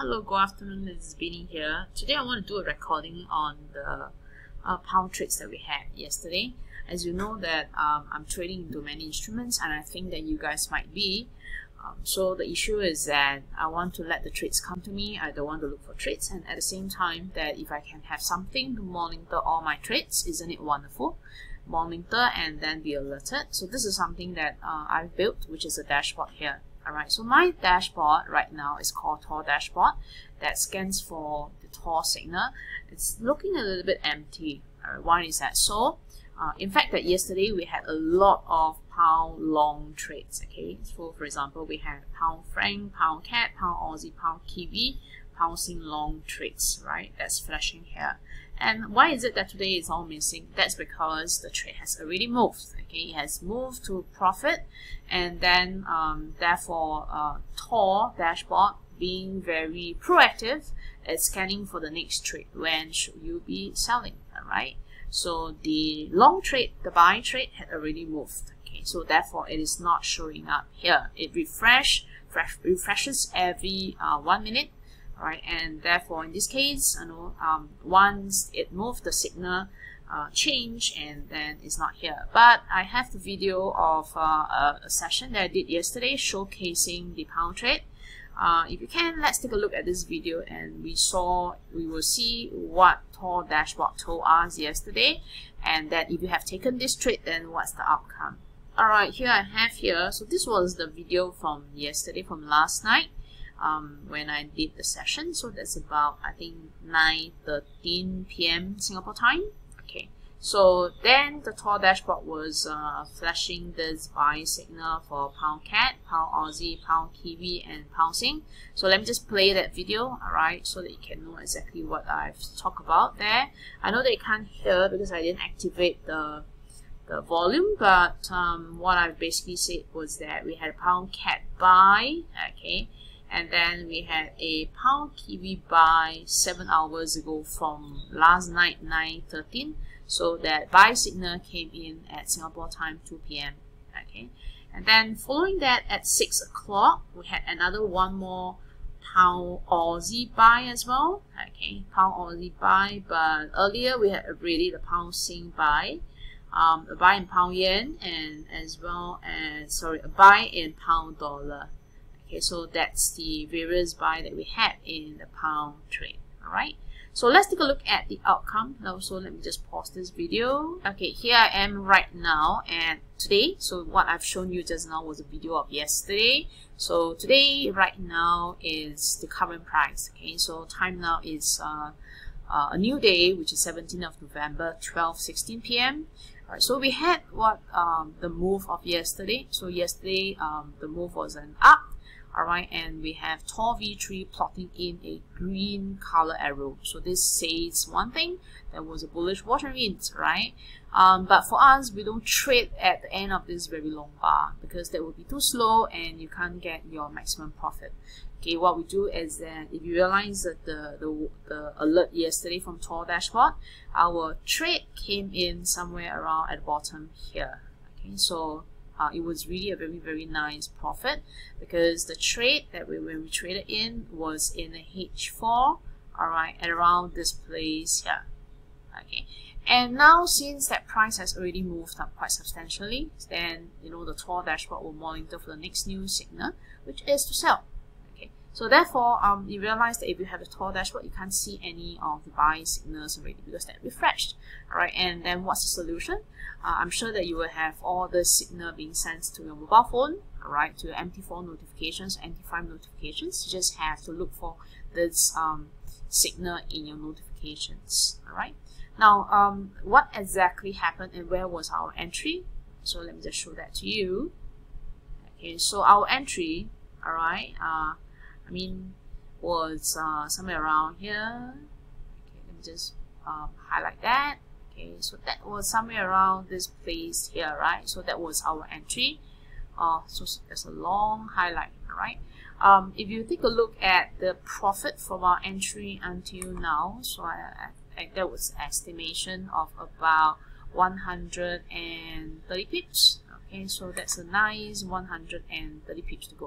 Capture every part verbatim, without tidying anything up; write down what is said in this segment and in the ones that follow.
Hello, good afternoon, this is Beanie here. Today I want to do a recording on the uh, pound trades that we had yesterday. As you know that um, I'm trading into many instruments and I think that you guys might be. Um, so the issue is that I want to let the trades come to me. I don't want to look for trades, and at the same time that if I can have something to monitor all my trades, isn't it wonderful? Monitor and then be alerted. So this is something that uh, I've built, which is a dashboard here. Alright, so my dashboard right now is called Tor dashboard. That scans for the Tor signal. It's looking a little bit empty. Alright, why is that so? Uh, in fact, that yesterday we had a lot of pound long trades. Okay, so for example, we had pound franc, pound cat, pound Aussie, pound Kiwi, pound sing long trades. Right, that's flashing here. And why is it that today is all missing? That's because the trade has already moved. Okay, it has moved to profit, and then um, therefore uh, Tor dashboard being very proactive at scanning for the next trade. When should you be selling? Alright, so the long trade, the buy trade had already moved. Okay, so therefore it is not showing up here. It refresh, refresh refreshes every uh, one minute. Right, and therefore in this case, you know, um, once it moved, the signal uh, change, and then it's not here. But I have the video of uh, a, a session that I did yesterday showcasing the pound trade. Uh, if you can, let's take a look at this video, and we saw, we will see what Tor dashboard told us yesterday, and that if you have taken this trade, then what's the outcome. Alright, here I have here. So this was the video from yesterday, from last night. Um, when I did the session, so that's about I think nine thirteen p m Singapore time. Okay, so then the Tor dashboard was uh, flashing this buy signal for pound cat, pound Aussie, pound Kiwi, and pound sing. So let me just play that video, alright, so that you can know exactly what I've talked about there. I know that you can't hear because I didn't activate the the volume, but um, what I basically said was that we had a pound cat buy, okay. And then we had a pound Kiwi buy seven hours ago from last night, nine thirteen. So that buy signal came in at Singapore time, two p m Okay, and then following that at six o'clock, we had another one more pound Aussie buy as well. Okay, pound Aussie buy, but earlier we had already the pound sing buy, um, a buy in pound yen, and as well as sorry, a buy in pound dollar. Okay, so that's the various buy that we had in the pound trade. Alright, so let's take a look at the outcome. Now, so let me just pause this video. Okay, here I am right now and today. So what I've shown you just now was a video of yesterday. So today, right now, is the current price. Okay, so time now is uh, uh, a new day, which is seventeenth of November, twelve sixteen p m Alright, so we had what um, the move of yesterday. So yesterday, um, the move was an up. Alright, and we have Tor V three plotting in a green color arrow. So this says one thing, there was a bullish water wind, right? Um, but for us, we don't trade at the end of this very long bar because that would be too slow and you can't get your maximum profit. Okay, what we do is that if you realize that the, the, the alert yesterday from Tor dashboard, our trade came in somewhere around at the bottom here. Okay, so Uh, it was really a very very nice profit because the trade that we when we traded in was in the H four, all right, at around this place here. Okay, and now since that price has already moved up quite substantially, then you know the Tor dashboard will monitor for the next new signal, which is to sell. Okay, so therefore um you realize that if you have the Tor dashboard, you can't see any of the buy signals already because they're refreshed. All right, and then what's the solution? Uh, I'm sure that you will have all the signal being sent to your mobile phone, alright, to your M T four notifications, M T five notifications. You just have to look for this um, signal in your notifications, alright. Now, um, what exactly happened and where was our entry? So let me just show that to you. Okay, so our entry, alright, uh, I mean, was uh, somewhere around here. Okay, let me just um, highlight that. Okay, so that was somewhere around this place here, right? So that was our entry. Uh, so there's a long highlight, right? Um, if you take a look at the profit from our entry until now, so I, I, I, there was estimation of about one hundred thirty pips. Okay, so that's a nice one hundred thirty pips to go.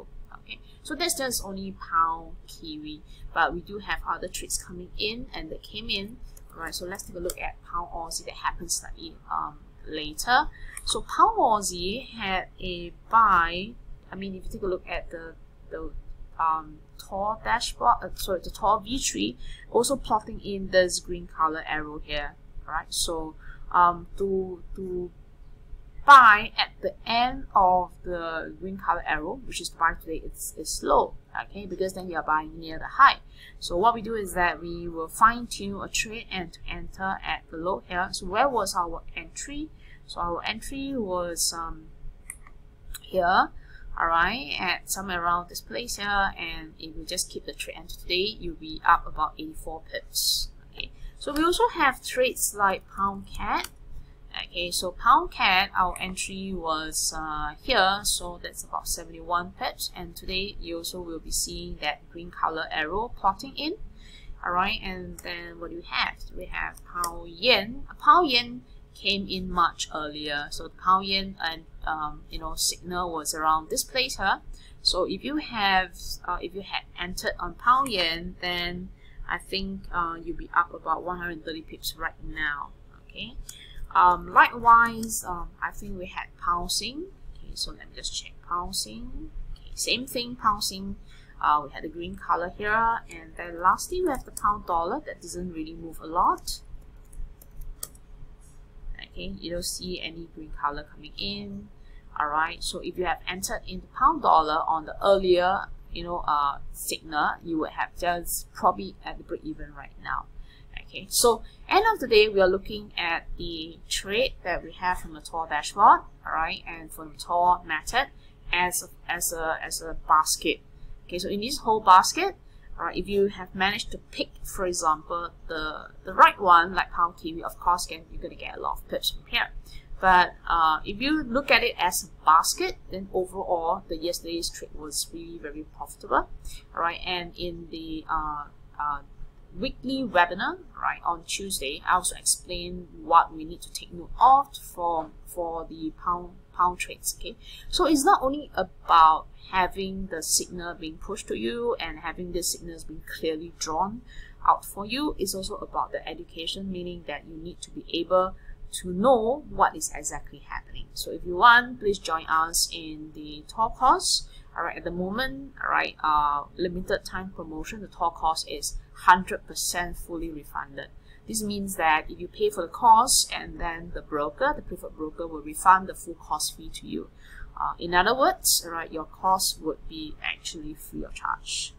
Okay, so that's just only pound kiwi, but we do have other trades coming in and that came in. All right, so let's take a look at pound Aussie that happens slightly um, later. So pound Aussie had a buy. I mean, if you take a look at the the um, tall dashboard, uh, sorry, the tall V three, also plotting in this green color arrow here. All right, so um, to to buy at the end of the green color arrow, which is buy today, it's, it's low, okay, because then you're buying near the high. So what we do is that we will fine tune a trade and to enter at the low here. So where was our entry? So our entry was um, here, all right, at somewhere around this place here, and if you just keep the trade enter today, you'll be up about eighty-four pips. Okay, so we also have trades like pound cat. Okay, so pound cat, our entry was uh, here, so that's about seventy-one pips, and today you also will be seeing that green color arrow plotting in. All right, and then what do we have? We have pound yen. A pound yen came in much earlier, so the pound yen and um, you know signal was around this place here. So if you have uh, if you had entered on pound yen, then I think uh, you'll be up about one hundred thirty pips right now. Okay. Um, likewise, um, I think we had pouncing. Okay, so let me just check pouncing. Okay, same thing, pouncing. Uh, we had the green color here, and then lastly we have the pound dollar that doesn't really move a lot. Okay, you don't see any green color coming in. All right, so if you have entered into pound dollar on the earlier, you know, uh, signal, you would have just probably at the break even right now. Okay, so end of the day, we are looking at the trade that we have from the tall dashboard, all right, and from the tall method as a, as a as a basket. Okay, so in this whole basket, all right, if you have managed to pick, for example, the the right one, like pound kiwi, of course, again, you're gonna get a lot of pips from here. But uh, if you look at it as a basket, then overall, the yesterday's trade was really very profitable, all right, and in the uh, uh, weekly webinar, right, on Tuesday, I also explain what we need to take note of for for the pound pound trades. Okay, so it's not only about having the signal being pushed to you and having the signals being clearly drawn out for you. It's also about the education, meaning that you need to be able to know what is exactly happening. So if you want, please join us in the tall course. All right, at the moment, all right, uh, limited time promotion, the tall course is one hundred percent fully refunded. This means that if you pay for the course and then the broker, the preferred broker, will refund the full course fee to you. Uh, in other words, all right, your course would be actually free of charge.